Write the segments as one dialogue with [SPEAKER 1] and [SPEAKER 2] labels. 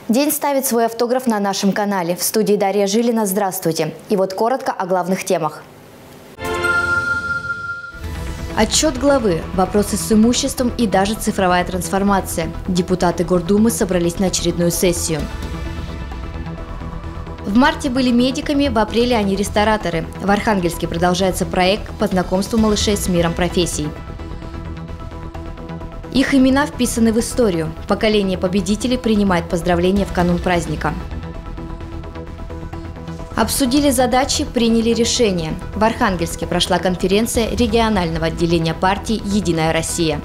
[SPEAKER 1] День ставит свой автограф на нашем канале. В студии Дарья Жилина. Здравствуйте. И вот коротко о главных темах. Отчет главы, вопросы с имуществом и даже цифровая трансформация. Депутаты Гордумы собрались на очередную сессию. В марте были медиками, в апреле они рестораторы. В Архангельске продолжается проект по знакомству малышей с миром профессий. Их имена вписаны в историю. Поколение победителей принимает поздравления в канун праздника. Обсудили задачи, приняли решения. В Архангельске прошла конференция регионального отделения партии «Единая Россия».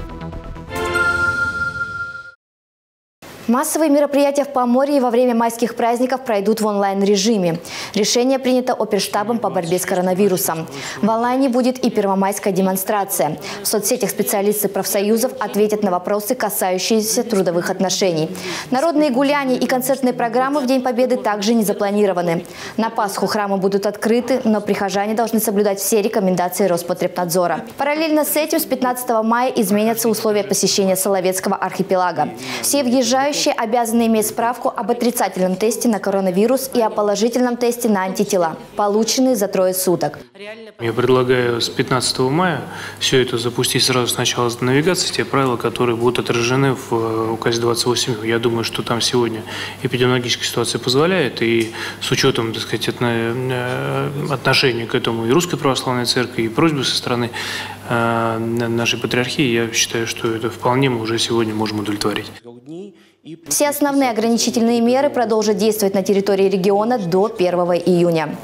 [SPEAKER 1] Массовые мероприятия в Поморье во время майских праздников пройдут в онлайн-режиме. Решение принято Оперштабом по борьбе с коронавирусом. В онлайне будет и первомайская демонстрация. В соцсетях специалисты профсоюзов ответят на вопросы, касающиеся трудовых отношений. Народные гуляния и концертные программы в День Победы также не запланированы. На Пасху храмы будут открыты, но прихожане должны соблюдать все рекомендации Роспотребнадзора. Параллельно с этим с 15 мая изменятся условия посещения Соловецкого архипелага. Все въезжающие обязаны иметь справку об отрицательном тесте на коронавирус и о положительном тесте на антитела, полученные за 3 суток.
[SPEAKER 2] Я предлагаю с 15 мая все это запустить сразу сначала с навигации, те правила, которые будут отражены в указе 28. Я думаю, что там сегодня эпидемиологическая ситуация позволяет, и с учетом, так сказать, отношения к этому и Русской Православной Церкви, и просьбы со стороны нашей патриархии, я считаю, что это вполне мы уже сегодня можем удовлетворить.
[SPEAKER 1] Все основные ограничительные меры продолжат действовать на территории региона до 1 июня.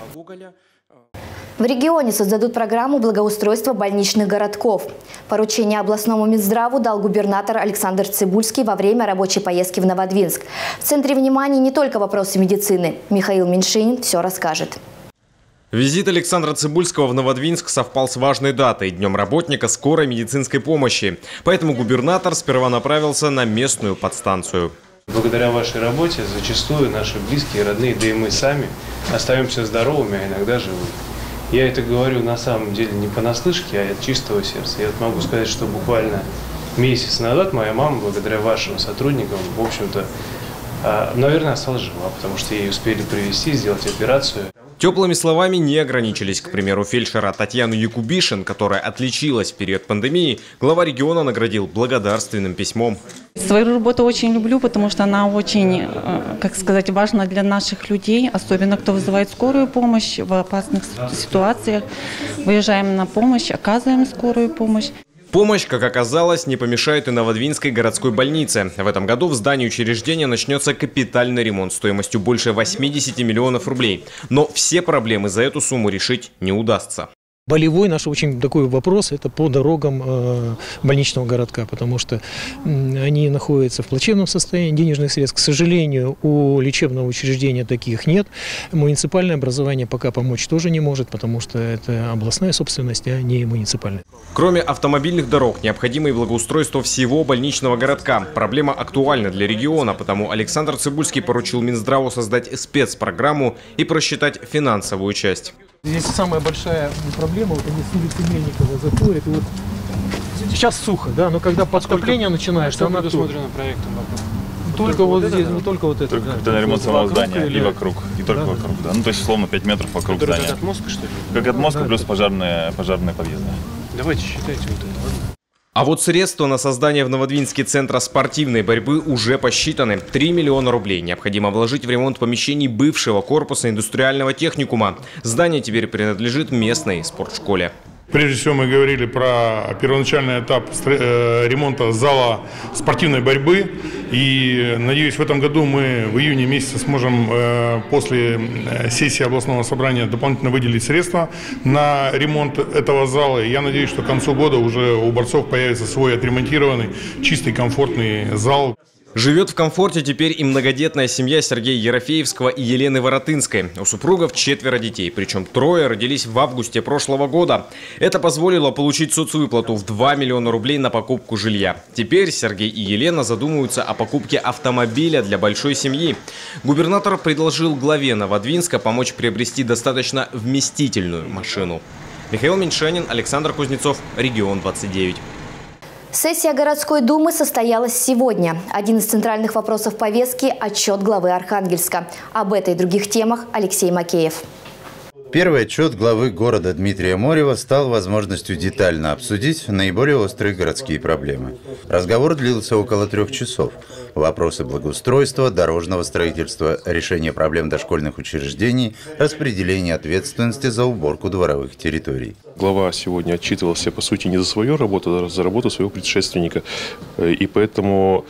[SPEAKER 1] В регионе создадут программу благоустройства больничных городков. Поручение областному Минздраву дал губернатор Александр Цыбульский во время рабочей поездки в Новодвинск. В центре внимания не только вопросы медицины. Михаил Меньшинин все расскажет.
[SPEAKER 3] Визит Александра Цыбульского в Новодвинск совпал с важной датой – Днем работника скорой медицинской помощи. Поэтому губернатор сперва направился на местную подстанцию.
[SPEAKER 2] Благодаря вашей работе зачастую наши близкие, родные, да и мы сами остаемся здоровыми, а иногда живыми. Я это говорю на самом деле не понаслышке, а от чистого сердца. Я могу сказать, что буквально месяц назад моя мама, благодаря вашим сотрудникам, в общем-то, наверное, осталась жива, потому что ей успели привезти, сделать операцию.
[SPEAKER 3] Теплыми словами не ограничились. К примеру, фельдшера Татьяну Якубишин, которая отличилась в период пандемии, глава региона наградил благодарственным письмом.
[SPEAKER 4] Свою работу очень люблю, потому что она очень, как сказать, важна для наших людей, особенно кто вызывает скорую помощь в опасных ситуациях. Выезжаем на помощь, оказываем скорую помощь.
[SPEAKER 3] Помощь, как оказалось, не помешает и Новодвинской городской больнице. В этом году в здании учреждения начнется капитальный ремонт стоимостью больше 80 миллионов рублей. Но все проблемы за эту сумму решить не удастся.
[SPEAKER 5] Болевой наш очень такой вопрос – это по дорогам больничного городка, потому что они находятся в плачевном состоянии, денежных средств, к сожалению, у лечебного учреждения таких нет. Муниципальное образование пока помочь тоже не может, потому что это областная собственность, а не муниципальная.
[SPEAKER 3] Кроме автомобильных дорог, необходимо и благоустройство всего больничного городка. Проблема актуальна для региона, потому Александр Цыбульский поручил Минздраву создать спецпрограмму и просчитать финансовую часть.
[SPEAKER 5] Здесь самая большая проблема, вот они с улицы Мельникова заходят, и вот сейчас сухо, да, но когда подтопление начинается,
[SPEAKER 2] что предусмотрено проектом вокруг?
[SPEAKER 5] Только вот здесь, только вот это.
[SPEAKER 6] Только
[SPEAKER 5] да.
[SPEAKER 6] капитальный ремонт самого здания
[SPEAKER 5] или...
[SPEAKER 6] и вокруг, и только
[SPEAKER 5] да,
[SPEAKER 6] вокруг, да. Ну, то есть, условно, 5 метров вокруг
[SPEAKER 2] который
[SPEAKER 6] здания.
[SPEAKER 2] Как от мозга, что ли?
[SPEAKER 6] Как от мозга, да, плюс пожарные подъезды.
[SPEAKER 2] Давайте считайте вот это.
[SPEAKER 3] А вот средства на создание в Новодвинске центра спортивной борьбы уже посчитаны. 3 миллиона рублей необходимо вложить в ремонт помещений бывшего корпуса индустриального техникума. Здание теперь принадлежит местной спортшколе.
[SPEAKER 7] Прежде всего мы говорили про первоначальный этап ремонта зала спортивной борьбы. И, надеюсь, в этом году мы в июне месяце сможем после сессии областного собрания дополнительно выделить средства на ремонт этого зала. И я надеюсь, что к концу года уже у борцов появится свой отремонтированный, чистый, комфортный зал.
[SPEAKER 3] Живет в комфорте теперь и многодетная семья Сергея Ерофеевского и Елены Воротынской. У супругов 4 детей, причем 3 родились в августе прошлого года. Это позволило получить соцвыплату в 2 миллиона рублей на покупку жилья. Теперь Сергей и Елена задумываются о покупке автомобиля для большой семьи. Губернатор предложил главе Новодвинска помочь приобрести достаточно вместительную машину. Михаил Меньшинин, Александр Кузнецов, Регион 29.
[SPEAKER 1] Сессия городской думы состоялась сегодня. Один из центральных вопросов повестки – отчет главы Архангельска. Об этой и других темах Алексей Макеев.
[SPEAKER 8] Первый отчет главы города Дмитрия Морева стал возможностью детально обсудить наиболее острые городские проблемы. Разговор длился около 3 часов. Вопросы благоустройства, дорожного строительства, решения проблем дошкольных учреждений, распределение ответственности за уборку дворовых территорий.
[SPEAKER 9] Глава сегодня отчитывался, по сути, не за свою работу, а за работу своего предшественника. И поэтому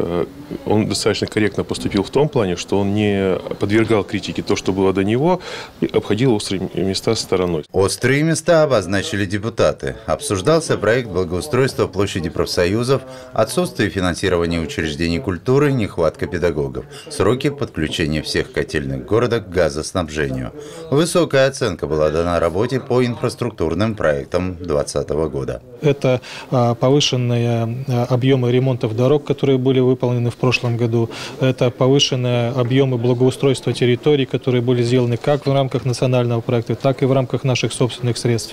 [SPEAKER 9] он достаточно корректно поступил в том плане, что он не подвергал критике то, что было до него, и обходил острые места стороной.
[SPEAKER 8] Острые места обозначили депутаты. Обсуждался проект благоустройства площади профсоюзов, отсутствие финансирования учреждений культуры, нехватка педагогов, сроки подключения всех котельных города к газоснабжению. Высокая оценка была дана работе по инфраструктурным проектам 2020 года.
[SPEAKER 5] Это повышенные объемы ремонтов дорог, которые были выполнены в прошлом году. Это повышенные объемы благоустройства территорий, которые были сделаны как в рамках национального проекта, так и в рамках наших собственных средств.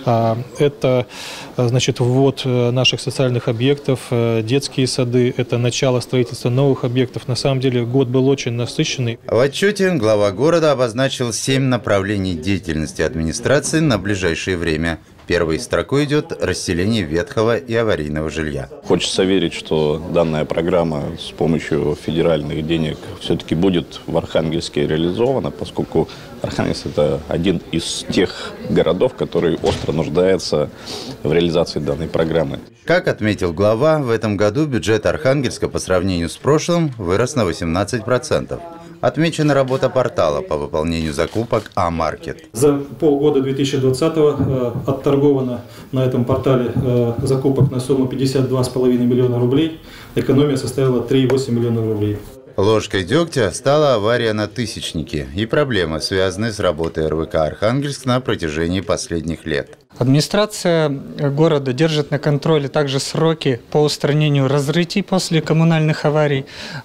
[SPEAKER 5] Это, значит, ввод наших социальных объектов, детские сады, это начало строительства новых объектов. На самом деле год был очень насыщенный.
[SPEAKER 8] В отчете глава города обозначил 7 направлений деятельности администрации на ближайшее время. Первой строкой идет расселение ветхого и аварийного жилья.
[SPEAKER 10] Хочется верить, что данная программа с помощью федеральных денег все-таки будет в Архангельске реализована, поскольку Архангельск – это один из тех городов, который остро нуждается в реализации данной программы.
[SPEAKER 8] Как отметил глава, в этом году бюджет Архангельска по сравнению с прошлым вырос на 18%. Отмечена работа портала по выполнению закупок А-Маркет.
[SPEAKER 5] За полгода 2020-го отторговано на этом портале закупок на сумму 52,5 миллиона рублей. Экономия составила 3,8 миллиона рублей.
[SPEAKER 8] Ложкой дегтя стала авария на Тысячнике и проблемы, связанные с работой РВК «Архангельск» на протяжении последних лет.
[SPEAKER 11] Администрация города держит на контроле также сроки по устранению разрытий после коммунальных аварий.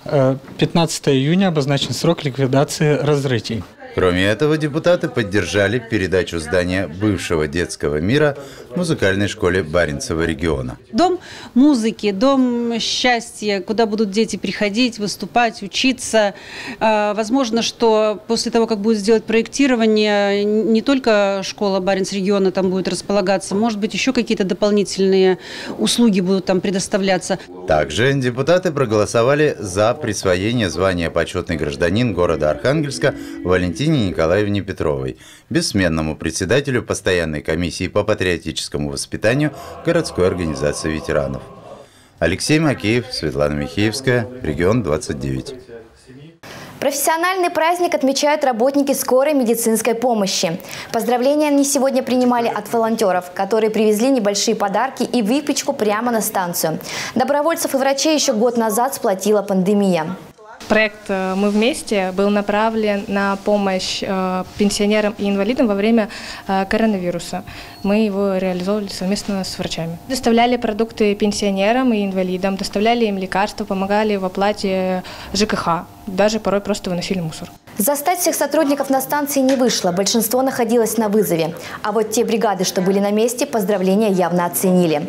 [SPEAKER 11] 15 июня обозначен срок ликвидации разрытий.
[SPEAKER 8] Кроме этого, депутаты поддержали передачу здания бывшего детского мира музыкальной школе Баренцева региона.
[SPEAKER 12] Дом музыки, дом счастья, куда будут дети приходить, выступать, учиться. Возможно, что после того, как будет сделать проектирование, не только школа Баренц-региона там будет располагаться, может быть, еще какие-то дополнительные услуги будут там предоставляться.
[SPEAKER 8] Также депутаты проголосовали за присвоение звания «Почетный гражданин» города Архангельска Валентине Николаевне Петровой, бессменному председателю постоянной комиссии по патриотическому воспитанию городской организации ветеранов. Алексей Макеев, Светлана Михеевская, Регион 29.
[SPEAKER 1] Профессиональный праздник отмечают работники скорой медицинской помощи. Поздравления они сегодня принимали от волонтеров, которые привезли небольшие подарки и выпечку прямо на станцию. Добровольцев и врачей еще год назад сплотила пандемия.
[SPEAKER 13] Проект «Мы вместе» был направлен на помощь пенсионерам и инвалидам во время коронавируса. Мы его реализовывали совместно с врачами. Доставляли продукты пенсионерам и инвалидам, доставляли им лекарства, помогали в оплате ЖКХ, даже порой просто выносили мусор.
[SPEAKER 1] Застать всех сотрудников на станции не вышло, большинство находилось на вызове. А вот те бригады, что были на месте, поздравления явно оценили.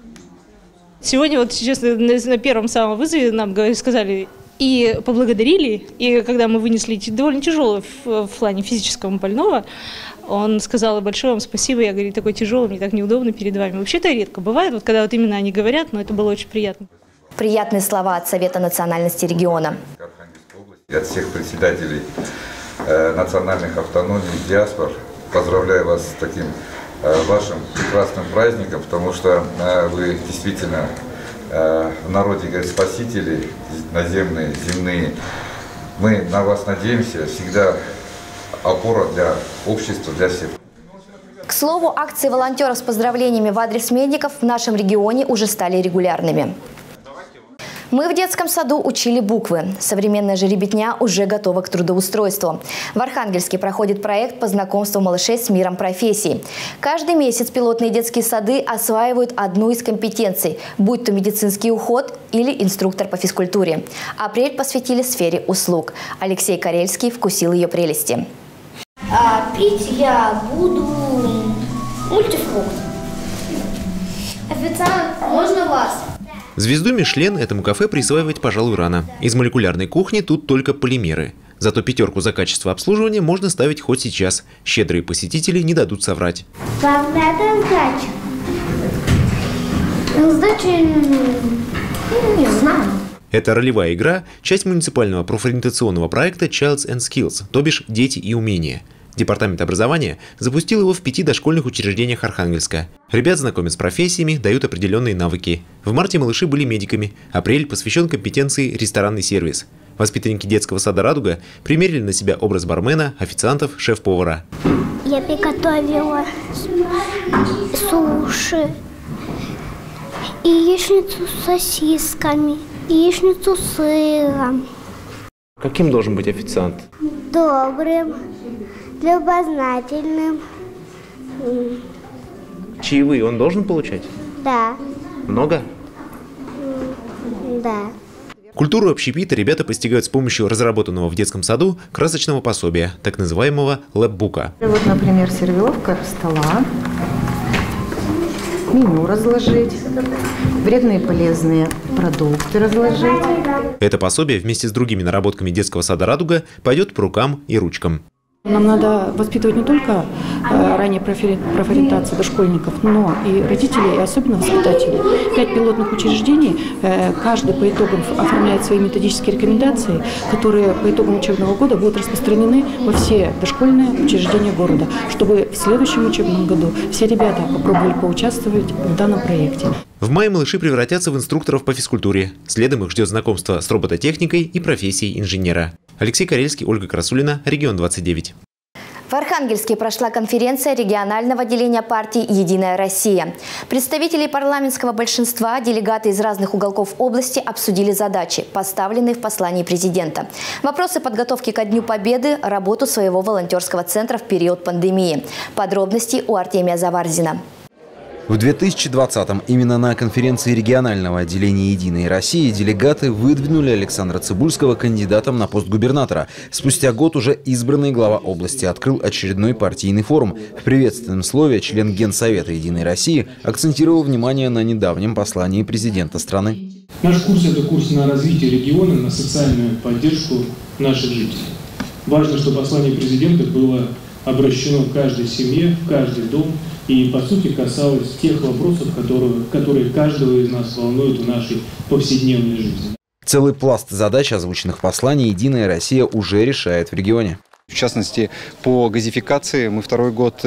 [SPEAKER 14] Сегодня вот сейчас на первом самом вызове нам сказали и поблагодарили, и когда мы вынесли довольно тяжелого в плане физического больного, он сказал: большое вам спасибо, я, говорю, такой тяжелый, мне так неудобно перед вами. Вообще-то редко бывает, вот когда вот именно они говорят, но это было очень приятно.
[SPEAKER 1] Приятные слова от Совета национальности региона.
[SPEAKER 15] От всех председателей национальных автономий, диаспор поздравляю вас с таким вашим прекрасным праздником, потому что вы действительно в народе говорят спасители наземные, земные. Мы на вас надеемся, всегда опора для общества, для всех.
[SPEAKER 1] К слову, акции волонтеров с поздравлениями в адрес медиков в нашем регионе уже стали регулярными. Мы в детском саду учили буквы. Современная же ребятня уже готова к трудоустройству. В Архангельске проходит проект по знакомству малышей с миром профессий. Каждый месяц пилотные детские сады осваивают одну из компетенций, будь то медицинский уход или инструктор по физкультуре. Апрель посвятили сфере услуг. Алексей Карельский вкусил ее прелести.
[SPEAKER 16] Пить я буду мультифрукт. Официант, можно вас?
[SPEAKER 17] Звезду Мишлен этому кафе присваивать, пожалуй, рано. Из молекулярной кухни тут только полимеры. Зато 5 за качество обслуживания можно ставить хоть сейчас. Щедрые посетители не дадут соврать.
[SPEAKER 16] Главное, это сдача. Сдача, не знаю.
[SPEAKER 17] Это ролевая игра – часть муниципального профориентационного проекта Childs and Skills, то бишь «Дети и умения». Департамент образования запустил его в 5 дошкольных учреждениях Архангельска. Ребят знакомят с профессиями, дают определенные навыки. В марте малыши были медиками. Апрель посвящен компетенции ресторанный сервис. Воспитанники детского сада «Радуга» примерили на себя образ бармена, официантов, шеф-повара.
[SPEAKER 16] Я приготовила суши, яичницу с сосисками, яичницу с сыром.
[SPEAKER 17] Каким должен быть официант?
[SPEAKER 16] Добрым, любознательным.
[SPEAKER 17] Чаевые он должен получать?
[SPEAKER 16] Да.
[SPEAKER 17] Много?
[SPEAKER 16] Да.
[SPEAKER 17] Культуру общепита ребята постигают с помощью разработанного в детском саду красочного пособия, так называемого лэпбука.
[SPEAKER 18] Вот, например, сервировка стола, меню разложить, вредные и полезные продукты разложить.
[SPEAKER 17] Это пособие вместе с другими наработками детского сада «Радуга» пойдет по рукам и ручкам.
[SPEAKER 19] Нам надо воспитывать не только ранее профориентацию дошкольников, но и родителей, и особенно воспитателей. 5 пилотных учреждений, каждый по итогам оформляет свои методические рекомендации, которые по итогам учебного года будут распространены во все дошкольные учреждения города, чтобы в следующем учебном году все ребята попробовали поучаствовать в данном проекте.
[SPEAKER 17] В мае малыши превратятся в инструкторов по физкультуре. Следом их ждет знакомство с робототехникой и профессией инженера. Алексей Карельский, Ольга Красулина, Регион 29.
[SPEAKER 1] В Архангельске прошла конференция регионального отделения партии «Единая Россия». Представители парламентского большинства, делегаты из разных уголков области обсудили задачи, поставленные в послании президента. Вопросы подготовки ко Дню Победы, работу своего волонтерского центра в период пандемии. Подробности у Артемия Заварзина.
[SPEAKER 20] В 2020-м именно на конференции регионального отделения «Единой России» делегаты выдвинули Александра Цыбульского кандидатом на пост губернатора. Спустя год уже избранный глава области открыл очередной партийный форум. В приветственном слове член Генсовета «Единой России» акцентировал внимание на недавнем послании президента страны.
[SPEAKER 21] Наш курс – это курс на развитие региона, на социальную поддержку наших жителей. Важно, что послание президента было обращено к каждой семье, в каждый дом и, по сути, касалось тех вопросов, которые каждого из нас волнуют в нашей повседневной жизни.
[SPEAKER 20] Целый пласт задач, озвученных в послании, «Единая Россия» уже решает в регионе.
[SPEAKER 22] В частности, по газификации мы второй год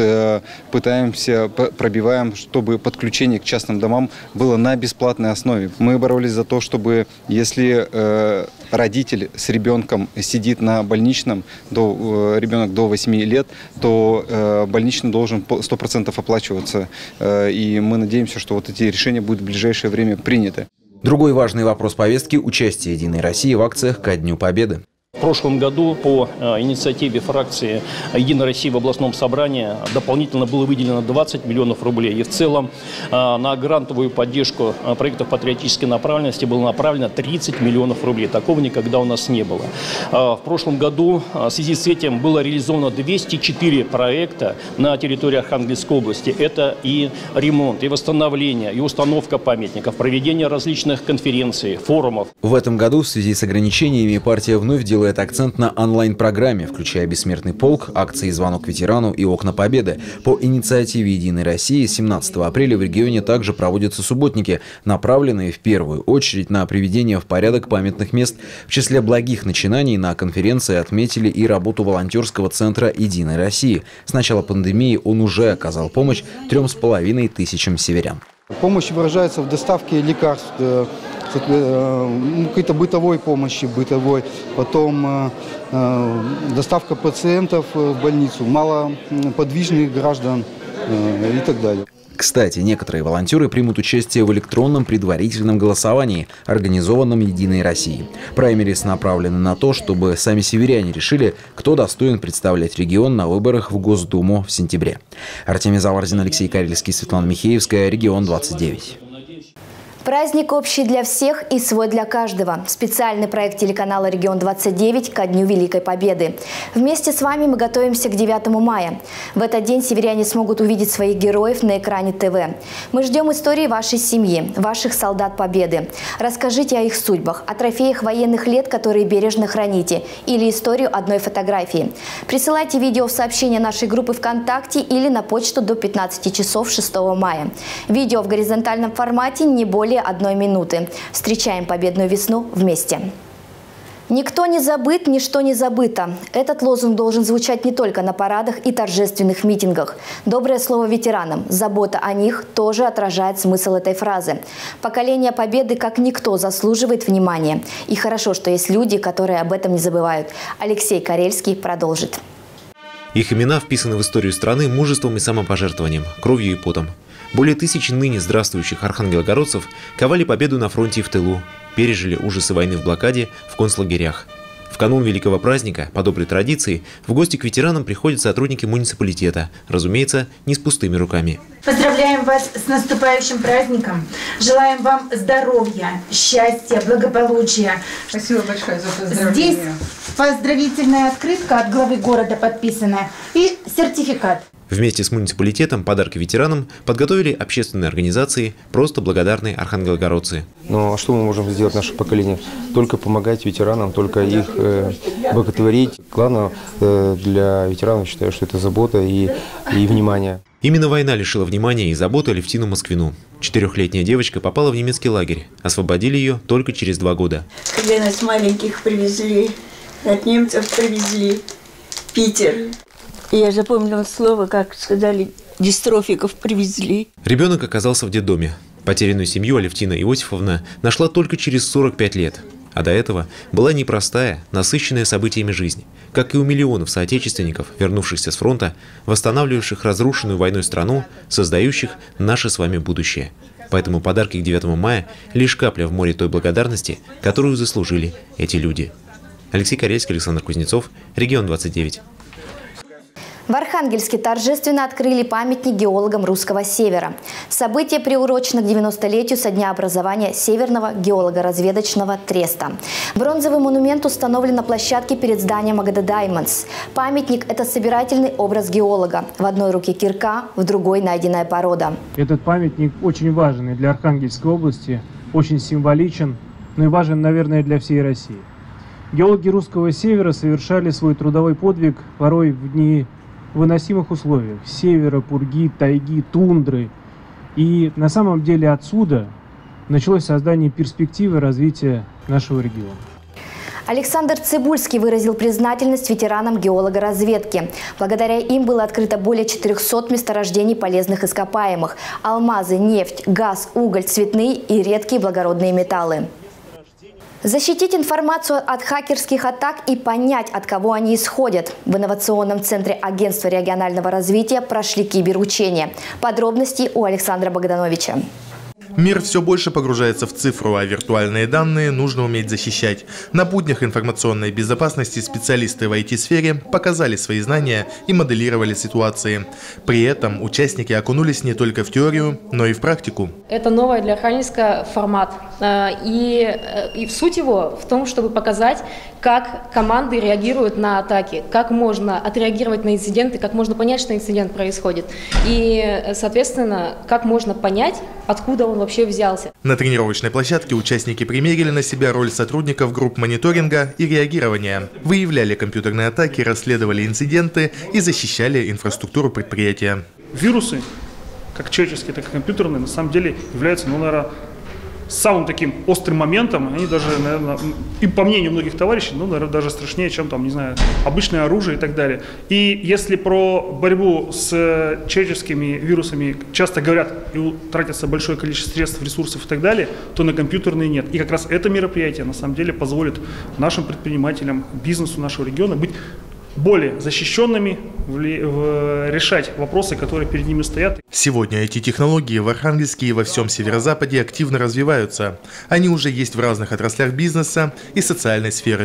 [SPEAKER 22] пробиваем, чтобы подключение к частным домам было на бесплатной основе. Мы боролись за то, чтобы если родитель с ребенком сидит на больничном, ребенок до 8 лет, то больничный должен 100% оплачиваться. И мы надеемся, что вот эти решения будут в ближайшее время приняты.
[SPEAKER 20] Другой важный вопрос повестки – участие «Единой России» в акциях ко Дню Победы.
[SPEAKER 23] В прошлом году по инициативе фракции «Единая Россия» в областном собрании дополнительно было выделено 20 миллионов рублей. И в целом на грантовую поддержку проектов патриотической направленности было направлено 30 миллионов рублей. Такого никогда у нас не было. В прошлом году в связи с этим было реализовано 204 проекта на территории Архангельской области. Это и ремонт, и восстановление, и установка памятников, проведение различных конференций, форумов.
[SPEAKER 20] В этом году в связи с ограничениями партия вновь делает акцент на онлайн-программе, включая «Бессмертный полк», акции «Звонок ветерану» и «Окна Победы». По инициативе «Единой России» 17 апреля в регионе также проводятся субботники, направленные в первую очередь на приведение в порядок памятных мест. В числе благих начинаний на конференции отметили и работу волонтерского центра «Единой России». С начала пандемии он уже оказал помощь 3500 северян.
[SPEAKER 24] Помощь выражается в доставке лекарств, какой-то бытовой помощи, потом доставка пациентов в больницу, малоподвижных граждан и так далее.
[SPEAKER 20] Кстати, некоторые волонтеры примут участие в электронном предварительном голосовании, организованном «Единой Россией». Праймерис направлены на то, чтобы сами северяне решили, кто достоин представлять регион на выборах в Госдуму в сентябре. Артемий Заварзин, Алексей Карельский, Светлана Михеевская, Регион 29.
[SPEAKER 1] Праздник общий для всех и свой для каждого. Специальный проект телеканала «Регион-29» ко Дню Великой Победы. Вместе с вами мы готовимся к 9 мая. В этот день северяне смогут увидеть своих героев на экране ТВ. Мы ждем истории вашей семьи, ваших солдат Победы. Расскажите о их судьбах, о трофеях военных лет, которые бережно храните, или историю одной фотографии. Присылайте видео в сообщение нашей группы ВКонтакте или на почту до 15 часов 6 мая. Видео в горизонтальном формате не более 1 минуты. Встречаем победную весну вместе. Никто не забыт, ничто не забыто. Этот лозунг должен звучать не только на парадах и торжественных митингах. Доброе слово ветеранам, забота о них тоже отражает смысл этой фразы. Поколение Победы как никто заслуживает внимания. И хорошо, что есть люди, которые об этом не забывают. Алексей Карельский продолжит.
[SPEAKER 17] Их имена вписаны в историю страны мужеством и самопожертвованием, кровью и потом. Более 1000 ныне здравствующих архангелогородцев ковали победу на фронте и в тылу, пережили ужасы войны в блокаде, в концлагерях. В канун великого праздника, по доброй традиции, в гости к ветеранам приходят сотрудники муниципалитета, разумеется, не с пустыми руками.
[SPEAKER 2] Поздравляем вас с наступающим праздником. Желаем вам здоровья, счастья, благополучия.
[SPEAKER 4] Спасибо большое за поздравление.
[SPEAKER 2] Здесь поздравительная открытка от главы города подписана и сертификат.
[SPEAKER 17] Вместе с муниципалитетом подарки ветеранам подготовили общественные организации «Просто благодарные архангелогородцы».
[SPEAKER 6] Но что мы можем сделать, наше поколение? Только помогать ветеранам, только их боготворить. Главное для ветеранов, считаю, что это забота и внимание.
[SPEAKER 17] Именно война лишила внимания и заботы Алевтину Москвину. 4-летняя девочка попала в немецкий лагерь. Освободили ее только через 2 года.
[SPEAKER 7] Когда нас маленьких привезли, от немцев привезли в Питер. Я запомнила слово, как сказали, дистрофиков привезли.
[SPEAKER 17] Ребенок оказался в детдоме. Потерянную семью Алевтина Иосифовна нашла только через 45 лет. А до этого была непростая, насыщенная событиями жизнь, как и у миллионов соотечественников, вернувшихся с фронта, восстанавливавших разрушенную войной страну, создающих наше с вами будущее. Поэтому подарки к 9 мая – лишь капля в море той благодарности, которую заслужили эти люди. Алексей Карельский, Александр Кузнецов, Регион-29.
[SPEAKER 1] В Архангельске торжественно открыли памятник геологам Русского Севера. Событие приурочено к 90-летию со дня образования Северного геолого-разведочного треста. Бронзовый монумент установлен на площадке перед зданием Агада Даймондс. Памятник – это собирательный образ геолога. В одной руке кирка, в другой – найденная порода.
[SPEAKER 21] Этот памятник очень важен и для Архангельской области, очень символичен, но и важен, наверное, для всей России. Геологи Русского Севера совершали свой трудовой подвиг порой в дни выносимых условиях – севера, пурги, тайги, тундры. И на самом деле отсюда началось создание перспективы развития нашего региона.
[SPEAKER 1] Александр Цибульский выразил признательность ветеранам геологоразведки. Благодаря им было открыто более 400 месторождений полезных ископаемых – алмазы, нефть, газ, уголь, цветные и редкие благородные металлы. Защитить информацию от хакерских атак и понять, от кого они исходят. В инновационном центре Агентства регионального развития прошли киберучения. Подробности у Александра Богдановича.
[SPEAKER 25] Мир все больше погружается в цифру, а виртуальные данные нужно уметь защищать. На буднях информационной безопасности специалисты в IT-сфере показали свои знания и моделировали ситуации. При этом участники окунулись не только в теорию, но и в практику.
[SPEAKER 26] Это новый для Архангельска формат. И суть его в том, чтобы показать, как команды реагируют на атаки, как можно отреагировать на инциденты, как можно понять, что инцидент происходит. И, соответственно, как можно понять, откуда он вообще взялся.
[SPEAKER 25] На тренировочной площадке участники примерили на себя роль сотрудников групп мониторинга и реагирования. Выявляли компьютерные атаки, расследовали инциденты и защищали инфраструктуру предприятия.
[SPEAKER 21] Вирусы, как человеческие, так и компьютерные, на самом деле являются, наверное, самым таким острым моментом. Они даже, наверное, и по мнению многих товарищей, наверное, даже страшнее, чем там, не знаю, обычное оружие и так далее. И если про борьбу с человеческими вирусами часто говорят и тратится большое количество средств, ресурсов и так далее, то на компьютерные нет. И как раз это мероприятие на самом деле позволит нашим предпринимателям, бизнесу нашего региона быть более защищенными, решать вопросы, которые перед ними стоят.
[SPEAKER 25] Сегодня эти технологии в Архангельске и во всем северо-западе активно развиваются. Они уже есть в разных отраслях бизнеса и социальной сферы.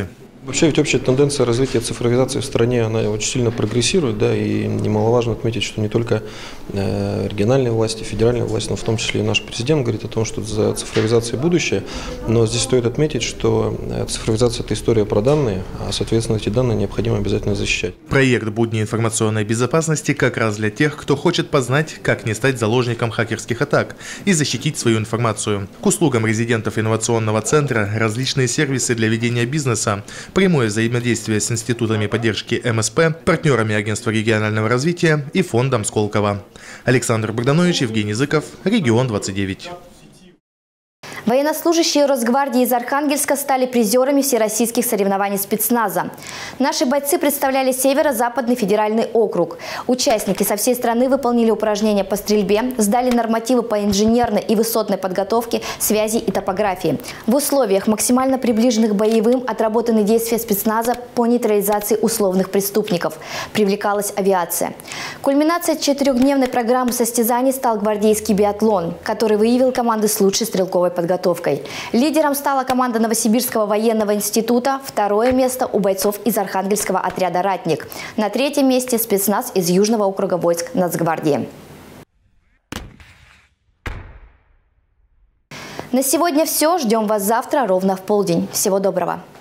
[SPEAKER 3] Вообще ведь общая тенденция развития цифровизации в стране, она очень сильно прогрессирует, да, и немаловажно отметить, что не только региональные власти, федеральные власти, но в том числе и наш президент говорит о том, что за цифровизацией будущее, но здесь стоит отметить, что цифровизация – это история про данные, а, соответственно, эти данные необходимо обязательно защищать.
[SPEAKER 25] Проект «Будни информационной безопасности» как раз для тех, кто хочет познать, как не стать заложником хакерских атак и защитить свою информацию. К услугам резидентов инновационного центра различные сервисы для ведения бизнеса, прямое взаимодействие с институтами поддержки МСП, партнерами Агентства регионального развития и фондом Сколково. Александр Богданович, Евгений Зыков, Регион 29.
[SPEAKER 1] Военнослужащие Росгвардии из Архангельска стали призерами всероссийских соревнований спецназа. Наши бойцы представляли Северо-Западный федеральный округ. Участники со всей страны выполнили упражнения по стрельбе, сдали нормативы по инженерной и высотной подготовке, связи и топографии. В условиях, максимально приближенных к боевым, отработаны действия спецназа по нейтрализации условных преступников. Привлекалась авиация. Кульминацией 4-дневной программы состязаний стал гвардейский биатлон, который выявил команды с лучшей стрелковой подготовкой. Лидером стала команда Новосибирского военного института, второе место у бойцов из Архангельского отряда «Ратник». На третьем месте спецназ из Южного округа войск Нацгвардии. На сегодня все. Ждем вас завтра ровно в полдень. Всего доброго.